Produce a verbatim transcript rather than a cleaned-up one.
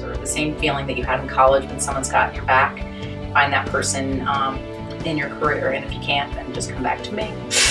or the same feeling that you had in college when someone's got your back. Find that person um, in your career, and if you can't, then just come back to me.